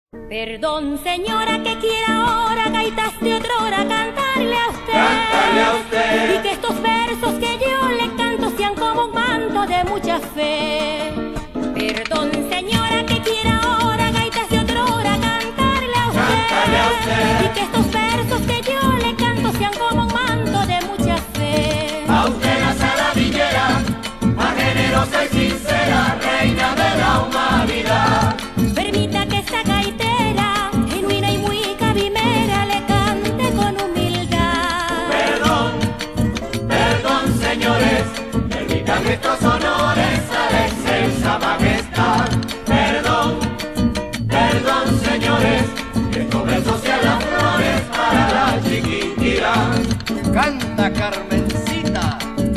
Perdón, señora, que quiera ahora gaitas de otrora cantarle a usted. Cantarle a usted. Y que estos versos que yo le canto sean como un manto de mucha fe. Perdón, señora, que quiera ahora gaitas de otrora cantarle a usted. Cantarle a usted. Y que estos versos que yo le canto sean como un manto de mucha fe. A usted la saladillera, más generosa y sincera, reina de la humanidad. Permita que esta gaitera, genuina y muy cabimera, le cante con humildad. Perdón, perdón, señores, permitan estos honores a la excelsa majestad. Perdón, perdón, señores, que estos versos sean las flores para la Chiquinquirá. Canta, Carmencita.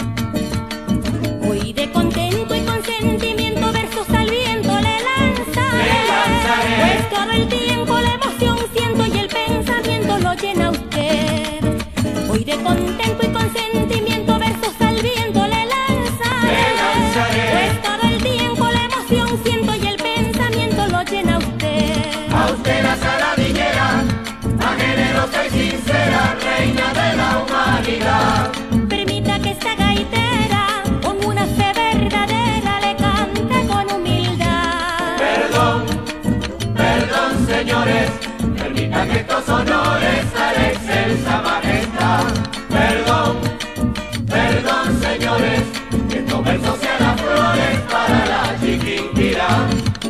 Hoy de contento y con sentimiento versos al viento le lanzaré. Pues todo el tiempo la emoción siento y el pensamiento lo llena a usted. Hoy de contento y con sentimiento versos al viento le lanzaré. Pues todo el tiempo la emoción siento y el pensamiento lo llena a usted. A usted la saladillera, más generosa y sincera, reina de la humanidad. Permita que esta gaitera, con una fe verdadera, le cante con humildad. Perdón, perdón, señores, permitan estos honores a la excelsa majestad. Perdón, perdón, señores, que estos versos sean las flores para la Chiquinquirá.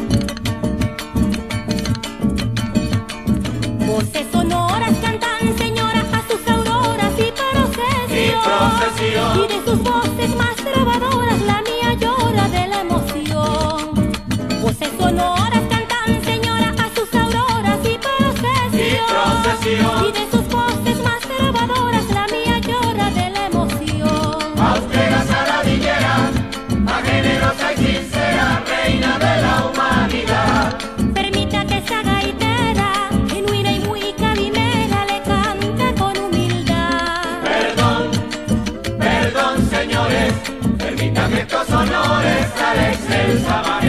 Voces sonoras cantan, señora, a sus auroras y procesión. Y de sus voces más trovadoras la mía llora de la emoción. Voces sonoras cantan, señora, a sus auroras y procesión. Y de sus voces más trovadoras la mía llora de la emoción. A usted la saladillera, más generosa y sincera, reina de la humanidad. Permita que esa gaitera, genuina y muy cabimera, le cante con humildad. Perdón, perdón, señores, permitan estos honores a la excelsa majestad.